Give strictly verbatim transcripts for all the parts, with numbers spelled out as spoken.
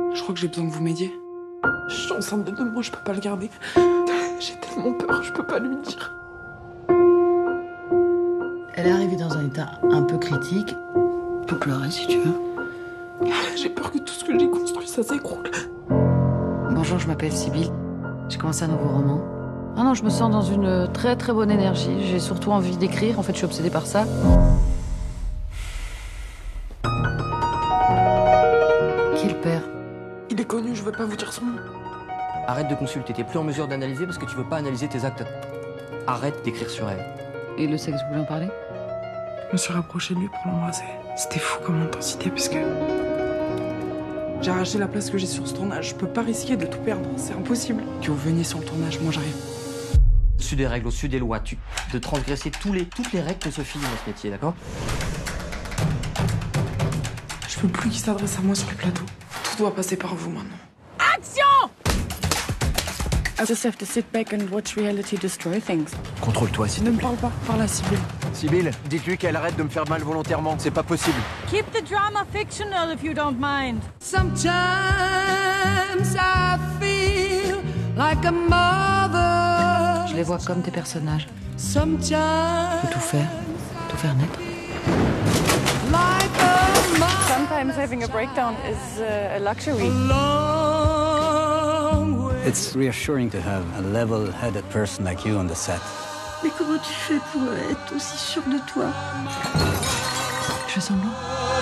Je crois que j'ai besoin que vous m'aidiez. Je suis enceinte de deux mois, je peux pas le garder. J'ai tellement peur, je peux pas lui dire. Elle est arrivée dans un état un peu critique. Tu peux pleurer si tu veux. J'ai peur que tout ce que j'ai construit, ça s'écroule. Bonjour, je m'appelle Sybille. J'ai commencé un nouveau roman. Ah non, je me sens dans une très très bonne énergie. J'ai surtout envie d'écrire. En fait, je suis obsédée par ça. Qui est le père? Il est connu, je veux pas vous dire son nom. Arrête de consulter, t'es plus en mesure d'analyser parce que tu veux pas analyser tes actes. Arrête d'écrire sur elle. Et le sexe, vous voulez en parler? Je me suis rapprochée de lui pour l'embrasser. C'était fou comme intensité, parce que... j'ai arraché la place que j'ai sur ce tournage. Je peux pas risquer de tout perdre, c'est impossible. Que vous veniez sur le tournage, moi j'arrive. Au-dessus des règles, au-dessus des lois, tu... de transgresser tous les... toutes les règles que Sophie dans ce métier, d'accord? Je veux plus qu'il s'adresse à moi sur le plateau. Tout doit passer par vous maintenant. Action! I just have to sit back and watch reality destroy things. Contrôle-toi, s'il te Ne me plaît. parle pas, parle à Sybille. Sybille, dites-lui qu'elle arrête de me faire mal volontairement, c'est pas possible. Keep the drama fictional if you don't mind. Sometimes I feel like a mother. Je les vois comme des personnages. Sometimes Faut tout faire, tout faire naître. like a mother. Sometimes having a breakdown is uh, a luxury. Long way. It's reassuring to have a level-headed person like you on the set. Mais comment tu fais pour être aussi sûre de toi? Je fais semblant.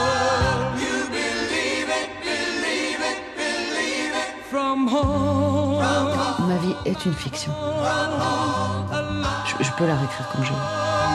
From home. Ma vie est une fiction. Je, je peux la réécrire comme je veux.